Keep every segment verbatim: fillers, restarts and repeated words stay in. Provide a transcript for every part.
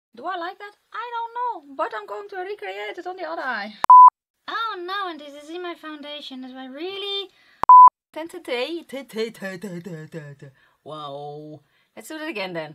Do I like that? I don't know, but I'm going to recreate it on the other eye. Oh no, and this is in my foundation, that's why really... Wow. Let's do that again then.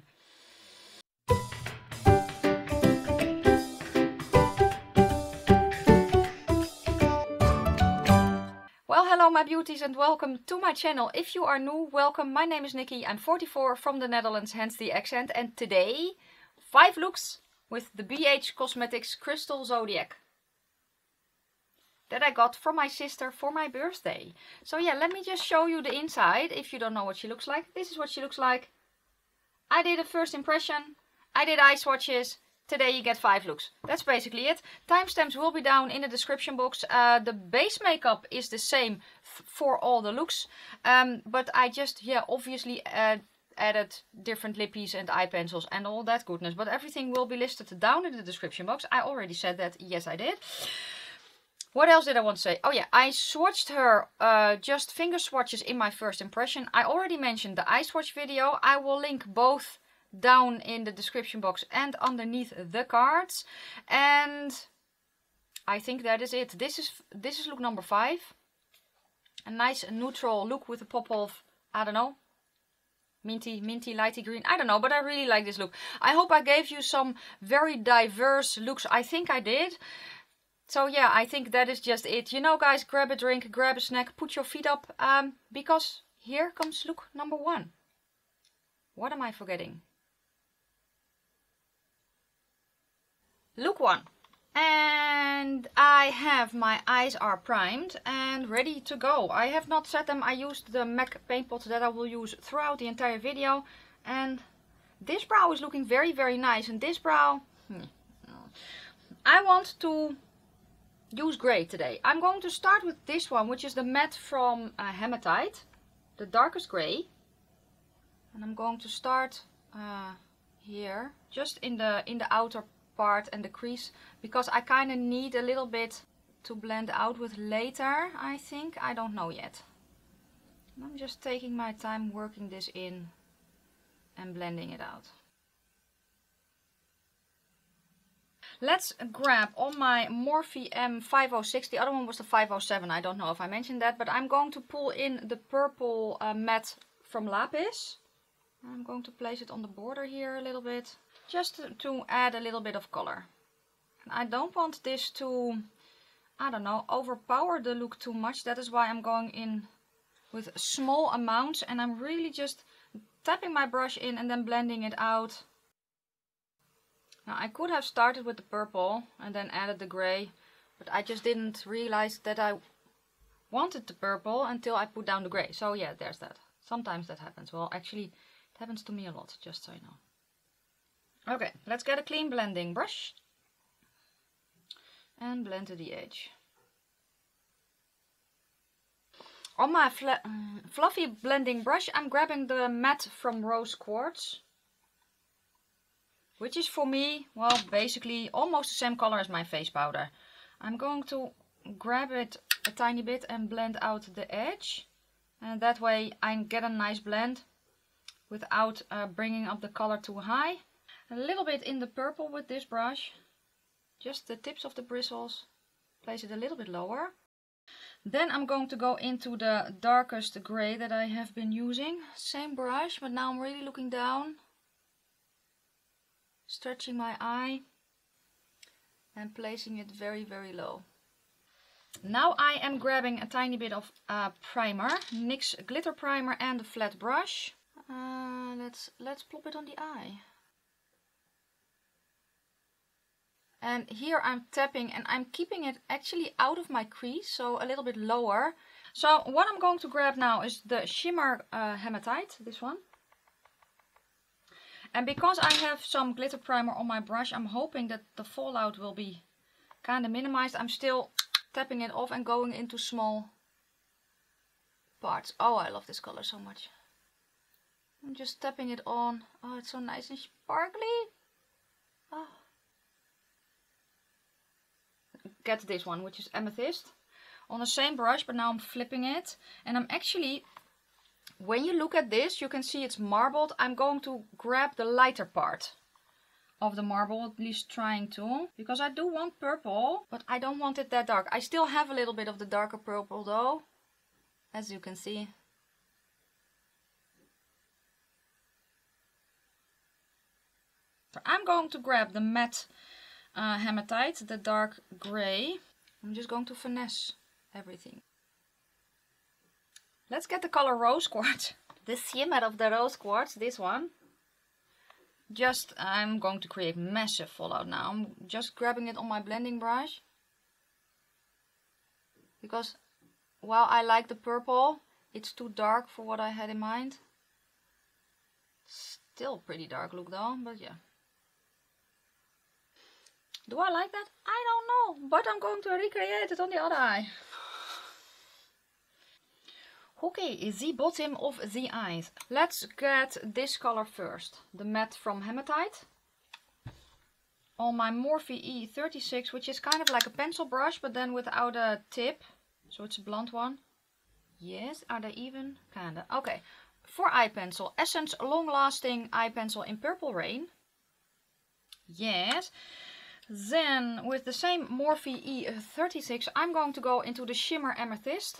Well, hello my beauties and welcome to my channel. If you are new, welcome. My name is Nikki. I'm forty-four, from the Netherlands, hence the accent. And today, five looks with the B H Cosmetics Crystal Zodiac that I got from my sister for my birthday. So yeah, let me just show you the inside if you don't know what she looks like. This is what she looks like. I did a first impression. I did eye swatches. Today you get five looks. That's basically it. Timestamps will be down in the description box. Uh, the base makeup is the same for all the looks. Um, but I just, yeah, obviously uh, added different lippies and eye pencils and all that goodness. But everything will be listed down in the description box. I already said that. Yes, I did. What else did I want to say? Oh yeah, I swatched her uh, just finger swatches in my first impression. I already mentioned the eye swatch video. I will link both down in the description box and underneath the cards. And I think that is it. This is this is look number five. A nice neutral look with a pop of, I don't know, minty, minty, lighty green. I don't know, but I really like this look. I hope I gave you some very diverse looks. I think I did. So yeah, I think that is just it. You know guys, grab a drink, grab a snack, put your feet up. Um, because here comes look number one. What am I forgetting? Look one. And I have, my eyes are primed and ready to go. I have not set them. I used the MAC paint pot that I will use throughout the entire video. And this brow is looking very, very nice. And this brow, hmm, I want to use grey today. I'm going to start with this one, which is the matte from uh, Hematite. The darkest grey. And I'm going to start uh, here, just in the in the outer part and the crease, because I kind of need a little bit to blend out with later, I think. I don't know yet. And I'm just taking my time working this in and blending it out. Let's grab on my Morphe M five oh six. The other one was the five oh seven. I don't know if I mentioned that, but I'm going to pull in the purple uh, matte from Lapis. I'm going to place it on the border here a little bit, just to, to add a little bit of color. And I don't want this to, I don't know, overpower the look too much. That is why I'm going in with small amounts, and I'm really just tapping my brush in and then blending it out. Now I could have started with the purple and then added the grey, but I just didn't realize that I wanted the purple until I put down the grey. So yeah, there's that. Sometimes that happens. Well, actually, it happens to me a lot, just so you know. Okay, let's get a clean blending brush and blend to the edge. On my fla fluffy blending brush, I'm grabbing the matte from Rose Quartz, which is for me, well, basically almost the same color as my face powder. I'm going to grab it a tiny bit and blend out the edge, and that way I get a nice blend without uh, bringing up the color too high. A little bit in the purple with this brush, just the tips of the bristles, place it a little bit lower. Then I'm going to go into the darkest grey that I have been using. Same brush, but now I'm really looking down, stretching my eye and placing it very, very low. Now I am grabbing a tiny bit of uh, primer, NYX glitter primer, and a flat brush. Uh, let's let's plop it on the eye. And here I'm tapping and I'm keeping it actually out of my crease, so a little bit lower. So what I'm going to grab now is the shimmer uh, Hematite, this one. And because I have some glitter primer on my brush, I'm hoping that the fallout will be kind of minimized. I'm still tapping it off and going into small parts. Oh, I love this color so much. I'm just tapping it on. Oh, it's so nice and sparkly. Oh. Get this one, which is Amethyst, on the same brush, but now I'm flipping it. And I'm actually, when you look at this, you can see it's marbled. I'm going to grab the lighter part of the marble, at least trying to, because I do want purple, but I don't want it that dark. I still have a little bit of the darker purple though, as you can see. So I'm going to grab the matte uh, hematite, the dark grey. I'm just going to finesse everything. Let's get the color rose quartz. The shimmer of the rose quartz, this one. Just, I'm going to create massive fallout now. I'm just grabbing it on my blending brush. Because while I like the purple, it's too dark for what I had in mind. Still pretty dark look though, but yeah. Do I like that? I don't know, but I'm going to recreate it on the other eye. Okay, the bottom of the eyes. Let's get this color first. The matte from Hematite. On my Morphe E thirty-six, which is kind of like a pencil brush, but then without a tip. So it's a blunt one. Yes, are they even? Kinda. Okay, for eye pencil. Essence Long Lasting Eye Pencil in Purple Rain. Yes. Then with the same Morphe E thirty-six, I'm going to go into the Shimmer Amethyst.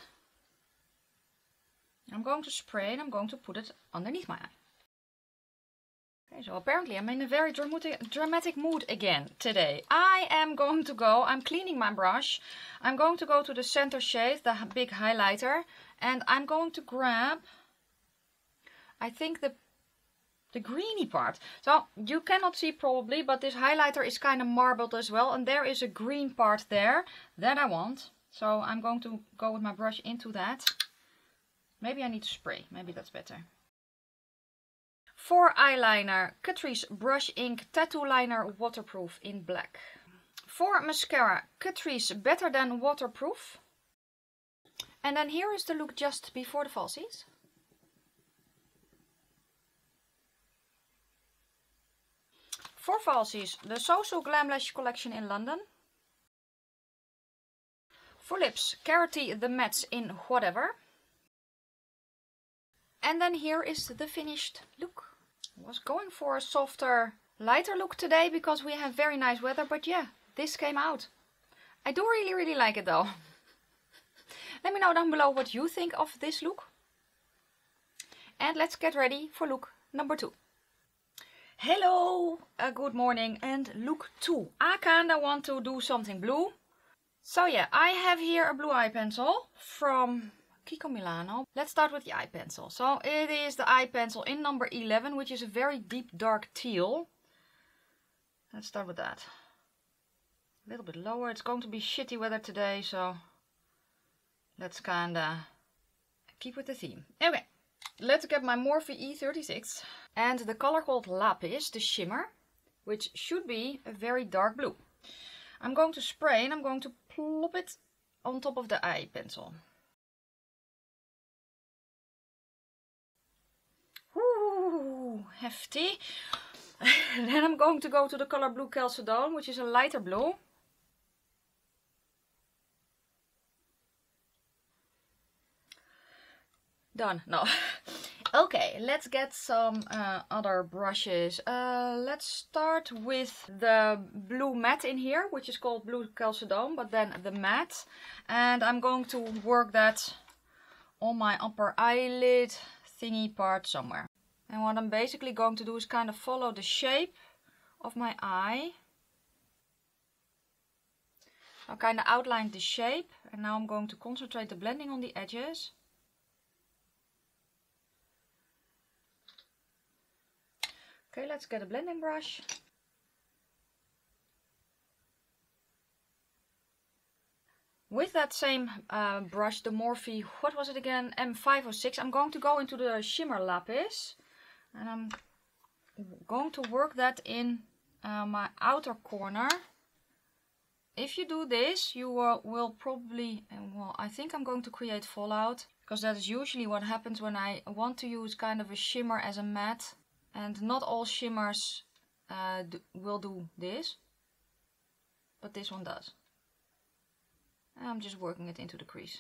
I'm going to spray and I'm going to put it underneath my eye. Okay, so apparently I'm in a very dramatic, dramatic mood again today. I am going to go, I'm cleaning my brush. I'm going to go to the center shade, the big highlighter. And I'm going to grab, I think the the greeny part. So you cannot see probably, but this highlighter is kind of marbled as well. And there is a green part there that I want. So I'm going to go with my brush into that. Maybe I need to spray, maybe that's better. For eyeliner, Catrice Brush Ink Tattoo Liner Waterproof in black. For mascara, Catrice Better Than Waterproof. And then here is the look just before the falsies. For falsies, the So So Glam Lash collection in London. For lips, Carity the Mattes in Whatever. And then here is the finished look. I was going for a softer, lighter look today because we have very nice weather, but yeah, this came out. I do really, really like it though. Let me know down below what you think of this look. And let's get ready for look number two. Hello, uh, good morning, and look two. I kinda want to do something blue. So yeah, I have here a blue eye pencil from Kiko Milano. Let's start with the eye pencil. So it is the eye pencil in number eleven, which is a very deep dark teal. Let's start with that. A little bit lower. It's going to be shitty weather today, so let's kinda keep with the theme. Okay, let's get my Morphe E thirty-six. And the color called Lapis, the shimmer, which should be a very dark blue. I'm going to spray and I'm going to plop it on top of the eye pencil. Ooh, hefty. Then I'm going to go to the color Blue Chalcedone, which is a lighter blue. Done. No. Okay, let's get some uh, other brushes. Uh, let's start with the blue matte in here, which is called Blue Chalcedone, but then the matte. And I'm going to work that on my upper eyelid thingy part somewhere. And what I'm basically going to do is kind of follow the shape of my eye. I kind of outlined the shape, and now I'm going to concentrate the blending on the edges. Okay, let's get a blending brush. With that same uh, brush, the Morphe, what was it again, M five oh six, I'm going to go into the Shimmer Lapis. And I'm going to work that in uh, my outer corner. If you do this, you will, will probably, well, I think I'm going to create fallout. Because that is usually what happens when I want to use kind of a shimmer as a matte. And not all shimmers uh, do, will do this, but this one does. And I'm just working it into the crease.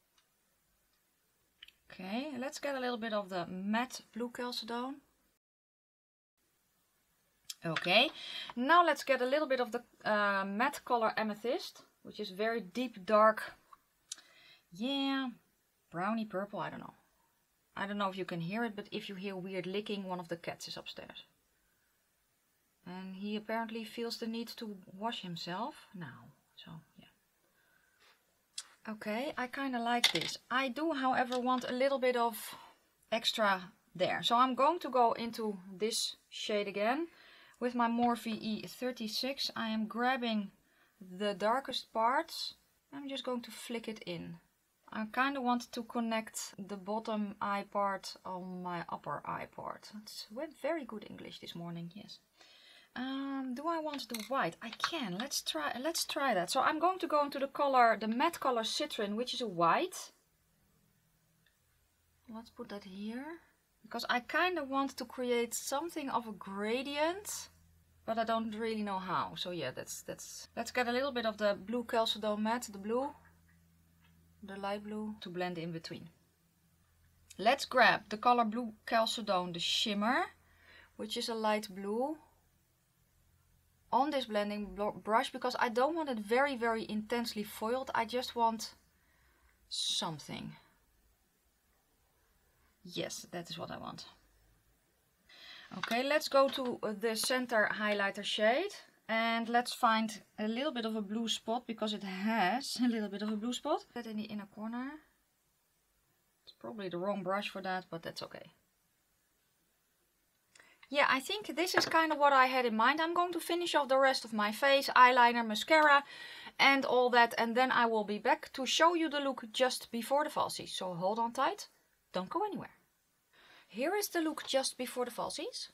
Okay, let's get a little bit of the matte Blue Chalcedone. Okay, now let's get a little bit of the uh, matte color Amethyst, which is very deep, dark, yeah, browny purple, I don't know. I don't know if you can hear it, but if you hear weird licking, one of the cats is upstairs. And he apparently feels the need to wash himself now, so yeah. Okay, I kind of like this. I do, however, want a little bit of extra there. So I'm going to go into this shade again. With my Morphe E thirty-six, I am grabbing the darkest parts. I'm just going to flick it in. I kind of want to connect the bottom eye part on my upper eye part. It's very good English this morning, yes. Um, do I want the white? I can. Let's try. Let's try that. So I'm going to go into the color, the matte color Citron, which is a white. Let's put that here, because I kind of want to create something of a gradient, but I don't really know how. So yeah, that's that's. Let's get a little bit of the blue Chalcedone matte, the blue, the light blue, to blend in between. Let's grab the color blue Chalcedone, the shimmer, which is a light blue, on this blending brush, because I don't want it very very intensely foiled. I just want something. Yes, that is what I want. Okay, let's go to the center highlighter shade and let's find a little bit of a blue spot, because it has a little bit of a blue spot. That in the inner corner. It's probably the wrong brush for that, but that's okay. Yeah, I think this is kind of what I had in mind. I'm going to finish off the rest of my face, eyeliner, mascara and all that, and then I will be back to show you the look just before the falsies. So hold on tight, don't go anywhere. Here is the look just before the falsies.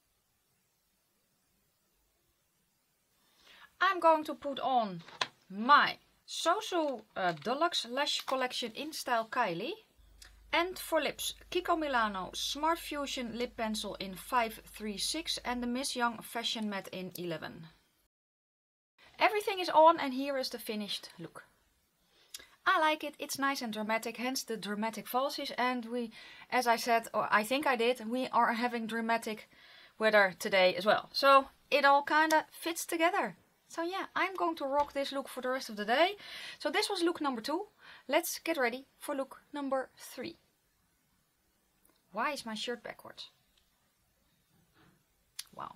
I'm going to put on my Sosu uh, Deluxe Lash Collection in style Kylie. And for lips, Kiko Milano Smart Fusion Lip Pencil in five three six and the Miss Young Fashion Matte in eleven. Everything is on and here is the finished look. I like it, it's nice and dramatic, hence the dramatic falsies. And we, as I said, or I think I did, we are having dramatic weather today as well. So it all kind of fits together. So yeah, I'm going to rock this look for the rest of the day. So this was look number two. Let's get ready for look number three. Why is my shirt backwards? Wow.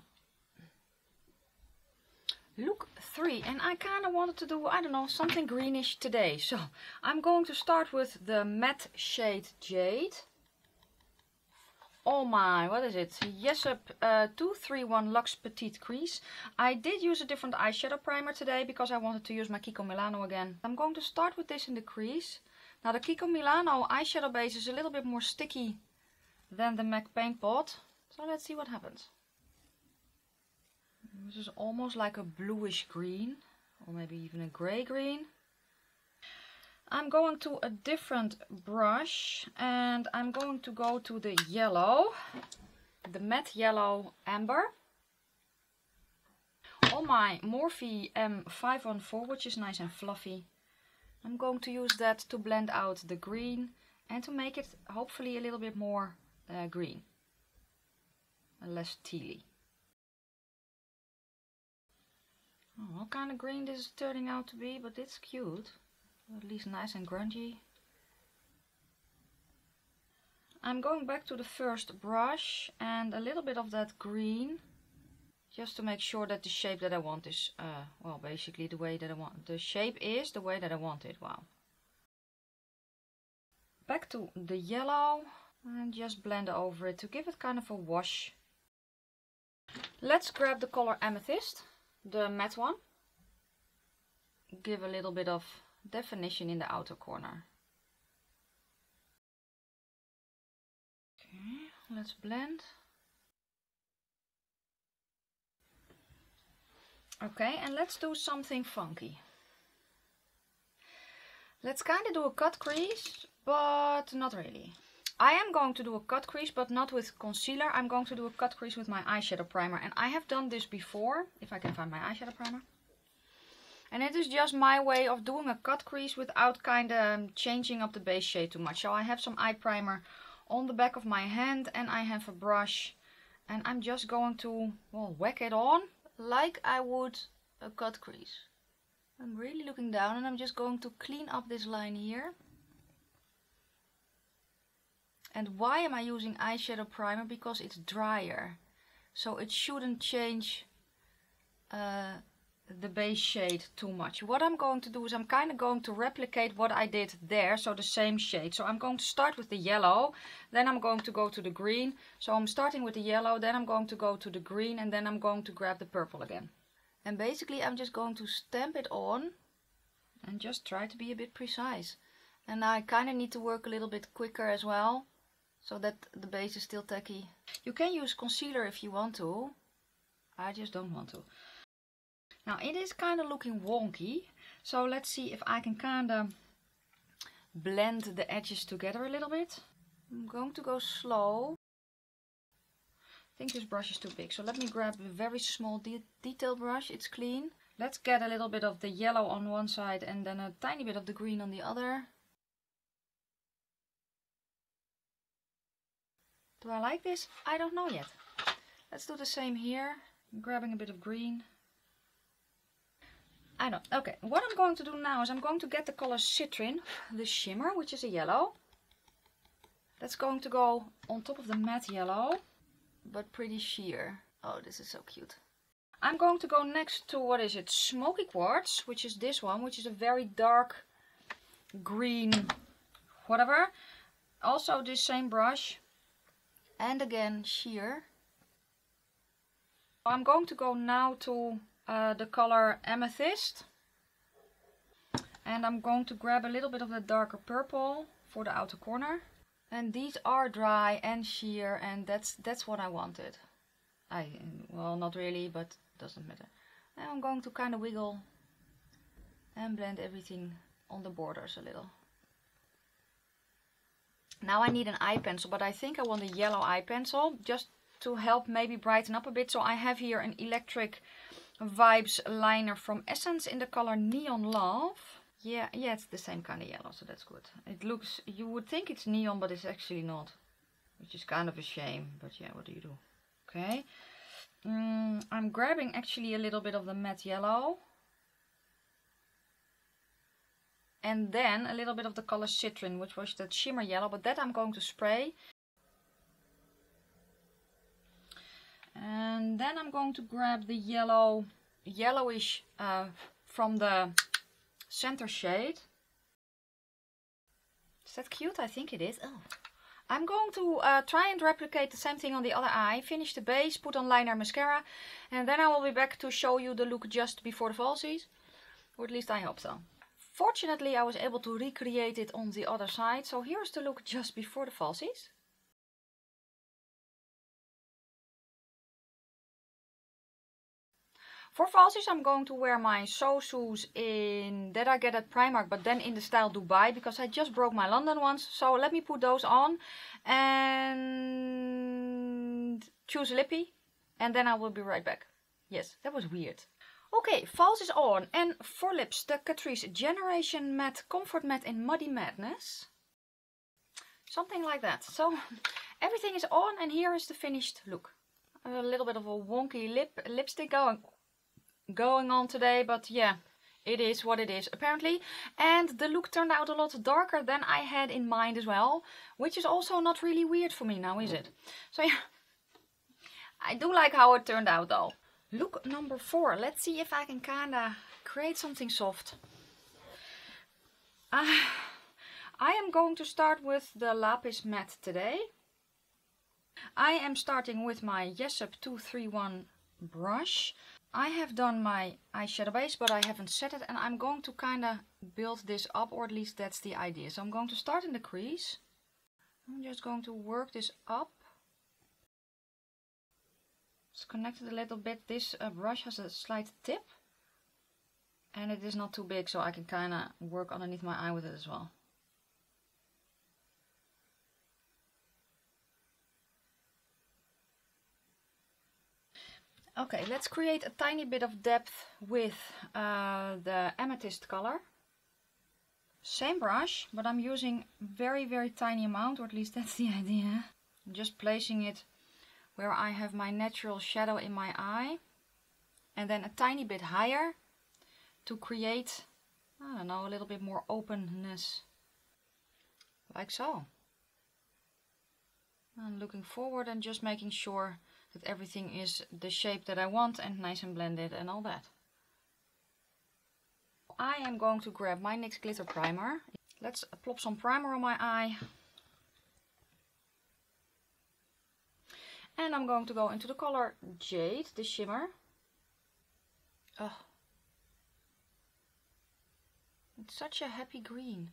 Look three, and I kind of wanted to do, I don't know, something greenish today. So I'm going to start with the matte shade Jade. Oh my, what is it? Jessup uh, two three one Luxe Petite Crease. I did use a different eyeshadow primer today because I wanted to use my Kiko Milano again. I'm going to start with this in the crease. Now the Kiko Milano eyeshadow base is a little bit more sticky than the MAC Paint Pot. So let's see what happens. This is almost like a bluish green, or maybe even a grey green. I'm going to a different brush and I'm going to go to the yellow, the matte yellow amber, on my Morphe M five one four, which is nice and fluffy. I'm going to use that to blend out the green and to make it hopefully a little bit more uh, green and less tealy. Oh, what kind of green this is turning out to be, but it's cute. At least nice and grungy. I'm going back to the first brush and a little bit of that green, just to make sure that the shape that I want is, uh, well, basically the way that I want. The shape is the way that I want it. Wow. Back to the yellow and just blend over it to give it kind of a wash. Let's grab the color Amethyst, the matte one. Give a little bit of definition in the outer corner. Okay, let's blend. Okay, and let's do something funky. Let's kind of do a cut crease, but not really. I am going to do a cut crease, but not with concealer. I'm going to do a cut crease with my eyeshadow primer, and I have done this before, if I can find my eyeshadow primer. And it is just my way of doing a cut crease without kind of changing up the base shade too much. So I have some eye primer on the back of my hand and I have a brush And I'm just going to, well, whack it on like I would a cut crease. I'm really looking down and I'm just going to clean up this line here. And why am I using eyeshadow primer? Because it's drier. So it shouldn't change uh, the base shade too much. What I'm going to do is I'm kind of going to replicate what I did there, so the same shade. So I'm going to start with the yellow, then I'm going to go to the green. So I'm starting with the yellow, then I'm going to go to the green, and then I'm going to grab the purple again. And basically I'm just going to stamp it on and just try to be a bit precise. And I kind of need to work a little bit quicker as well, so that the base is still tacky. You can use concealer if you want to. I just don't want to. Now it is kind of looking wonky, so let's see if I can kind of blend the edges together a little bit. I'm going to go slow. I think this brush is too big, so let me grab a very small de detail brush. It's clean. Let's get a little bit of the yellow on one side and then a tiny bit of the green on the other. Do I like this? I don't know yet. Let's do the same here. I'm grabbing a bit of green. I know. Okay, what I'm going to do now is I'm going to get the color Citrin, the shimmer, which is a yellow. That's going to go on top of the matte yellow, but pretty sheer. Oh, this is so cute. I'm going to go next to, what is it, Smoky Quartz, which is this one, which is a very dark green, whatever. Also this same brush, and again sheer. I'm going to go now to Uh, the color Amethyst, and I'm going to grab a little bit of the darker purple for the outer corner. And these are dry and sheer, and that's that's what I wanted. I well, not really, but it doesn't matter. And I'm going to kind of wiggle and blend everything on the borders a little. Now I need an eye pencil, but I think I want a yellow eye pencil just to help maybe brighten up a bit. So I have here an Electric Vibes liner from Essence in the color Neon Love. Yeah, yeah, it's the same kind of yellow, so that's good. It looks, you would think it's neon, but it's actually not, which is kind of a shame, but yeah, what do you do? Okay, mm, I'm grabbing actually a little bit of the matte yellow, and then a little bit of the color Citrin, which was that shimmer yellow, but that I'm going to spray. And then I'm going to grab the yellow, yellowish uh, from the center shade. Is that cute? I think it is. Oh. I'm going to uh, try and replicate the same thing on the other eye. Finish the base, put on liner mascara, and then I will be back to show you the look just before the falsies. Or at least I hope so. Fortunately, I was able to recreate it on the other side. So here's the look just before the falsies. For falsies, I'm going to wear my Sosus in that I get at Primark, but then in the style Dubai, because I just broke my London ones. So let me put those on and choose a lippy, and then I will be right back. Yes, that was weird. Okay, falsies on, and for lips, the Catrice Generation Matte Comfort Matte in Muddy Madness. Something like that. So everything is on, and here is the finished look. A little bit of a wonky lip lipstick going. going on today, but yeah, it is what it is apparently. And the look turned out a lot darker than I had in mind as well, which is also not really weird for me now, is it? So yeah, I do like how it turned out though. Look number four. Let's see if I can kind of create something soft. Uh, I am going to start with the Lapis Matte today. I am starting with my Jessup two three one brush. I have done my eyeshadow base, but I haven't set it, and I'm going to kind of build this up, or at least that's the idea. So I'm going to start in the crease. I'm just going to work this up. It's connected a little bit. This uh, brush has a slight tip, and it is not too big, so I can kind of work underneath my eye with it as well. Okay, let's create a tiny bit of depth with uh, the Amethyst color. Same brush, but I'm using very, very tiny amount, or at least that's the idea. I'm just placing it where I have my natural shadow in my eye, and then a tiny bit higher to create, I don't know, a little bit more openness, like so. I'm looking forward and just making sure that everything is the shape that I want and nice and blended and all that. I am going to grab my NYX glitter primer. Let's plop some primer on my eye. And I'm going to go into the color Jade, the shimmer. Oh, it's such a happy green.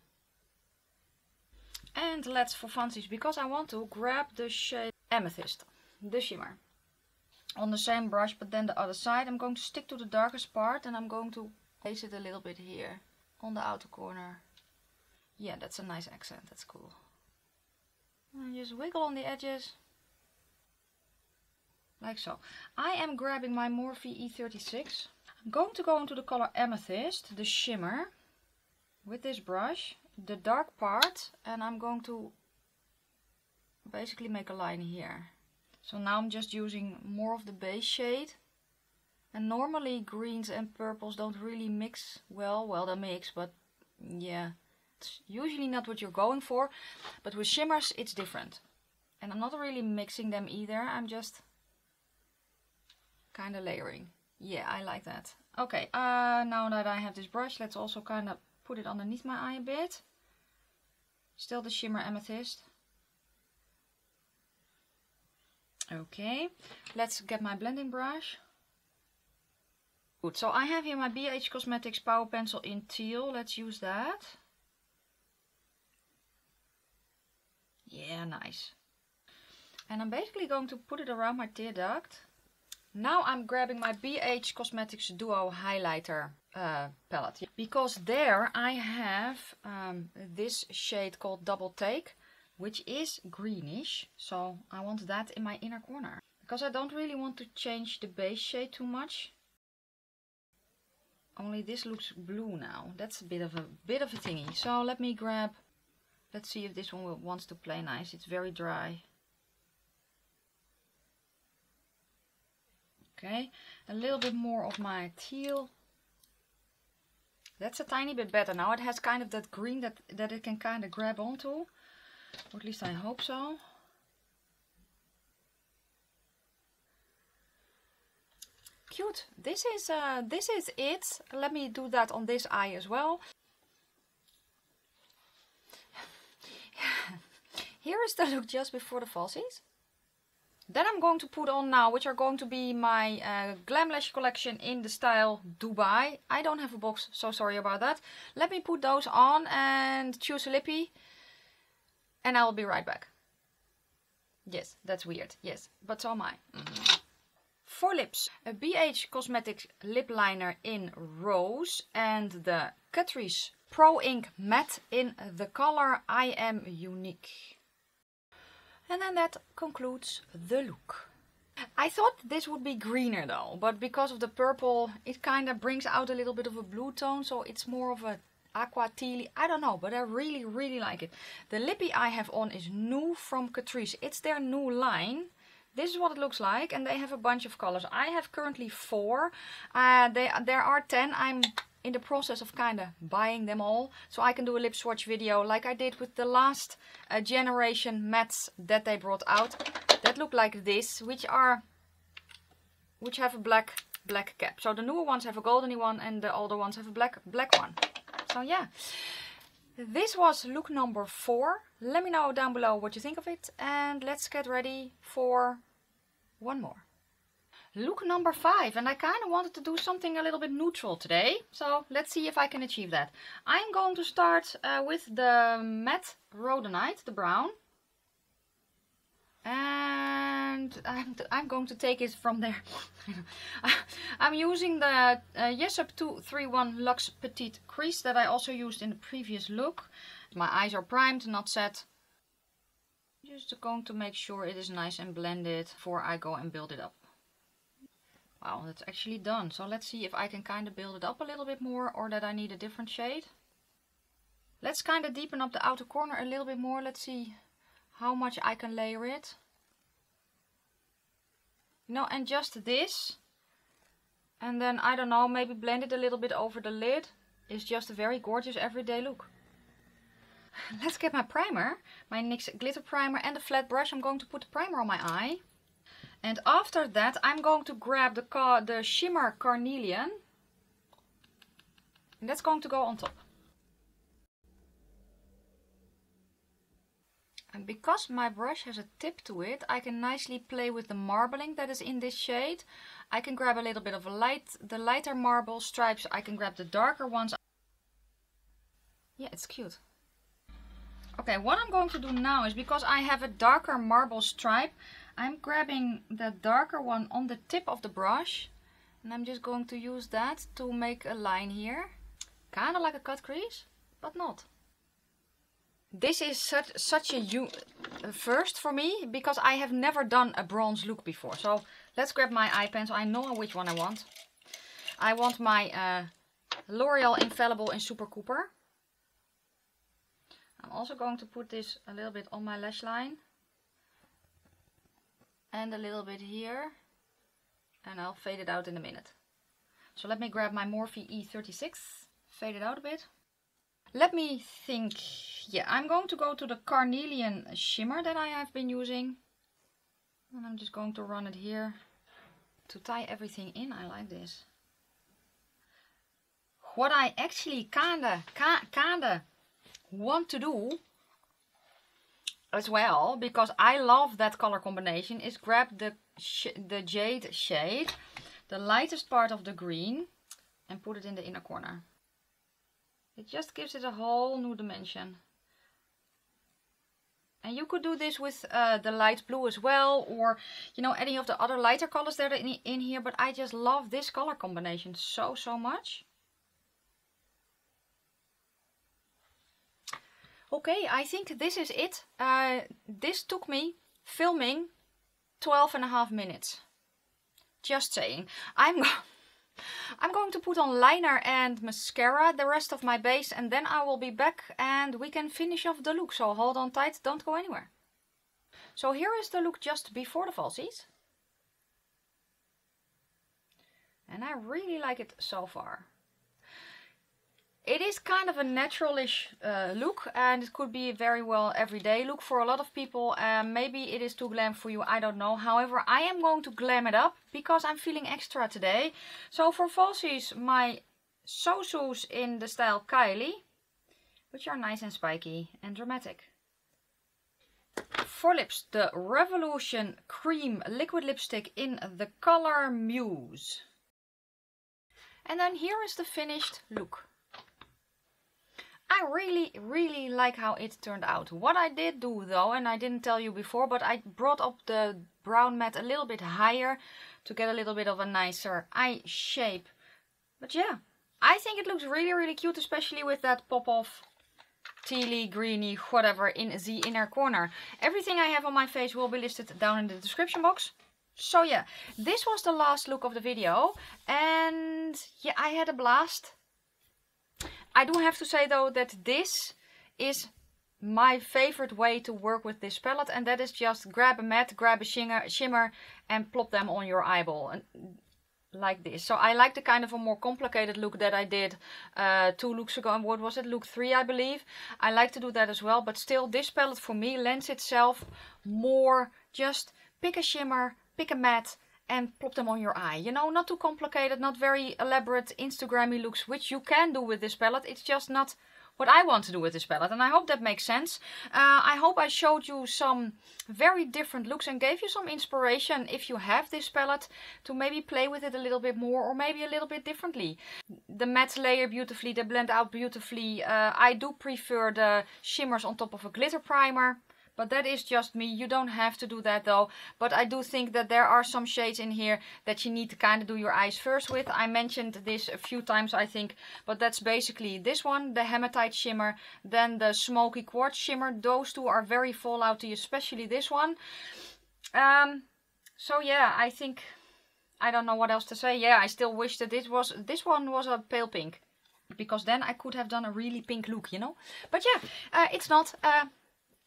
And let's, for funsies, because I want to, grab the shade Amethyst, the shimmer, on the same brush, but then the other side. I'm going to stick to the darkest part and I'm going to place it a little bit here on the outer corner. Yeah, that's a nice accent, that's cool. And just wiggle on the edges. Like so. I am grabbing my Morphe E thirty-six. I'm going to go into the color Amethyst, the shimmer, with this brush, the dark part, and I'm going to basically make a line here. So now I'm just using more of the base shade. And normally greens and purples don't really mix well. Well, they mix, but yeah, it's usually not what you're going for. But with shimmers, it's different. And I'm not really mixing them either. I'm just kind of layering. Yeah, I like that. Okay, uh, now that I have this brush, let's also kind of put it underneath my eye a bit. Still the shimmer Amethyst. Okay, let's get my blending brush. Good, so I have here my B H Cosmetics Power Pencil in teal. Let's use that. Yeah, nice. And I'm basically going to put it around my tear duct. Now I'm grabbing my B H Cosmetics Duo Highlighter uh, palette. Because there I have um, this shade called Double Take, which is greenish. So I want that in my inner corner. Because I don't really want to change the base shade too much. Only this looks blue now. That's a bit of a bit of a thingy. So let me grab, let's see if this one will, wants to play nice. It's very dry. Okay, a little bit more of my teal. That's a tiny bit better. Now it has kind of that green that, that it can kind of grab onto. Or at least I hope so. Cute. This is, uh, this is it. Let me do that on this eye as well. Here is the look just before the falsies. Then I'm going to put on now, which are going to be my uh, Glam Lash collection in the style Dubai. I don't have a box, so sorry about that. Let me put those on and choose a lippy. And I'll be right back. Yes, that's weird. Yes, but so am I. Mm-hmm. For lips, a B H Cosmetics lip liner in Rose and the Catrice Pro Ink Matte in the color I Am Unique. And then that concludes the look. I thought this would be greener though, but because of the purple, it kind of brings out a little bit of a blue tone, so it's more of a aqua teal. I don't know, but I really, really like it. The lippy I have on is new from Catrice. It's their new line. This is what it looks like, and they have a bunch of colors. I have currently four. Uh, they, there are ten. I'm in the process of kind of buying them all, so I can do a lip swatch video like I did with the last uh, generation mattes that they brought out. That look like this, which are, which have a black black cap. So the newer ones have a goldeny one, and the older ones have a black black one. So yeah. This was look number four. Let me know down below what you think of it, and let's get ready for one more. Look number five, and I kind of wanted to do something a little bit neutral today, so let's see if I can achieve that. I'm going to start uh, with the matte Rhodonite, the brown. And I'm, I'm going to take it from there. I'm using the uh, Yesup two three one Luxe Petite Crease that I also used in the previous look. My eyes are primed, not set. Just going to make sure it is nice and blended before I go and build it up. Wow, that's actually done. So let's see if I can kind of build it up a little bit more, or that I need a different shade. Let's kind of deepen up the outer corner a little bit more. Let's see how much I can layer it. You know, and just this. And then, I don't know, maybe blend it a little bit over the lid. Is just a very gorgeous everyday look. Let's get my primer. My NYX glitter primer and the flat brush. I'm going to put the primer on my eye. And after that, I'm going to grab the, car the Shimmer Carnelian. And that's going to go on top. And because my brush has a tip to it, I can nicely play with the marbling that is in this shade. I can grab a little bit of a light, the lighter marble stripes. I can grab the darker ones. Yeah, it's cute. Okay, what I'm going to do now is, because I have a darker marble stripe, I'm grabbing the darker one on the tip of the brush. And I'm just going to use that to make a line here. Kind of like a cut crease, but not. This is such, such a first for me, because I have never done a bronze look before. So let's grab my eye pencil. I know which one I want. I want my uh, L'Oreal Infallible in Super Cooper. I'm also going to put this a little bit on my lash line. And a little bit here. And I'll fade it out in a minute. So let me grab my Morphe E thirty-six. Fade it out a bit. Let me think. Yeah, I'm going to go to the Carnelian shimmer that I have been using. And I'm just going to run it here to tie everything in. I like this. What I actually kinda, kinda want to do as well, because I love that color combination, is grab the, sh the jade shade, the lightest part of the green, and put it in the inner corner. It just gives it a whole new dimension. And you could do this with uh, the light blue as well, or you know, any of the other lighter colors that are in, in here, but I just love this color combination so, so much. Okay, I think this is it. Uh, this took me filming twelve and a half minutes. Just saying. I'm I'm going to put on liner and mascara, the rest of my base, and then I will be back and we can finish off the look. So hold on tight, don't go anywhere. So here is the look just before the falsies. And I really like it so far. It is kind of a naturalish uh, look, and it could be a very well everyday look for a lot of people. Um, maybe it is too glam for you, I don't know. However, I am going to glam it up because I'm feeling extra today. So for falsies, my Sosus in the style Kylie, which are nice and spiky and dramatic. For lips, the Revolution Cream Liquid Lipstick in the color Muse. And then here is the finished look. I really, really like how it turned out. What I did do though, and I didn't tell you before, but I brought up the brown mat a little bit higher to get a little bit of a nicer eye shape. But yeah, I think it looks really, really cute, especially with that pop-off tealy, greeny, whatever in the inner corner. Everything I have on my face will be listed down in the description box. So yeah, this was the last look of the video. And yeah, I had a blast. I do have to say though that this is my favorite way to work with this palette, and that is just grab a matte, grab a shimmer, shimmer and plop them on your eyeball and like this. So I like the kind of a more complicated look that I did uh, two looks ago. And what was it? Look three, I believe. I like to do that as well, but still this palette for me lends itself more just pick a shimmer, pick a matte, and plop them on your eye. You know, not too complicated, not very elaborate Instagrammy looks, which you can do with this palette. It's just not what I want to do with this palette, and I hope that makes sense. Uh, I hope I showed you some very different looks and gave you some inspiration, if you have this palette, to maybe play with it a little bit more or maybe a little bit differently. The mattes layer beautifully, they blend out beautifully. Uh, I do prefer the shimmers on top of a glitter primer. But that is just me. You don't have to do that though. But I do think that there are some shades in here that you need to kind of do your eyes first with. I mentioned this a few times, I think. But that's basically this one, the Hematite shimmer. Then the Smoky Quartz shimmer. Those two are very fallouty, especially this one. Um, so yeah, I think... I don't know what else to say. Yeah, I still wish that this was this one was a pale pink. Because then I could have done a really pink look, you know. But yeah, uh, it's not... Uh,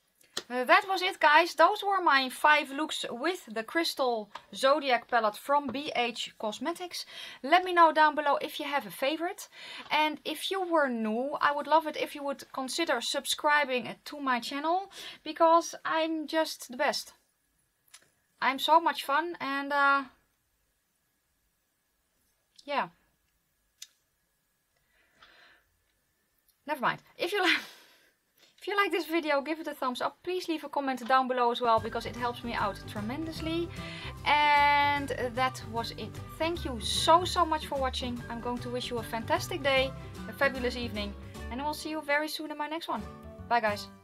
Uh, that was it, guys. Those were my five looks with the Crystal Zodiac palette from B H Cosmetics. Let me know down below if you have a favorite. And if you were new, I would love it if you would consider subscribing to my channel, because I'm just the best. I'm so much fun, and uh, yeah. Never mind. If you like... If you like this video, give it a thumbs up. Please leave a comment down below as well, because it helps me out tremendously. And that was it. Thank you so, so much for watching. I'm going to wish you a fantastic day, a fabulous evening, and I will see you very soon in my next one. Bye, guys.